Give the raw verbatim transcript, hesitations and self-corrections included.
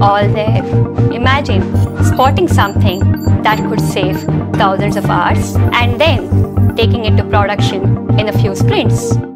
all there. Imagine spotting something that could save thousands of hours and then taking it to production in a few sprints.